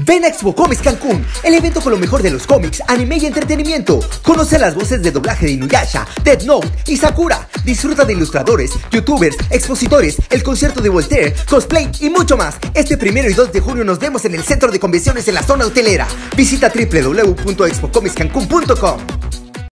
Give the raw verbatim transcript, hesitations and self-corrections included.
Ven a Expo Comics Cancún, el evento con lo mejor de los cómics, anime y entretenimiento. Conoce las voces de doblaje de Inuyasha, Death Note y Sakura. Disfruta de ilustradores, youtubers, expositores, el concierto de Voltaire, cosplay y mucho más. Este primero y dos de junio nos vemos en el centro de convenciones en la zona hotelera. Visita doble u doble u doble u punto expo comics cancún punto com.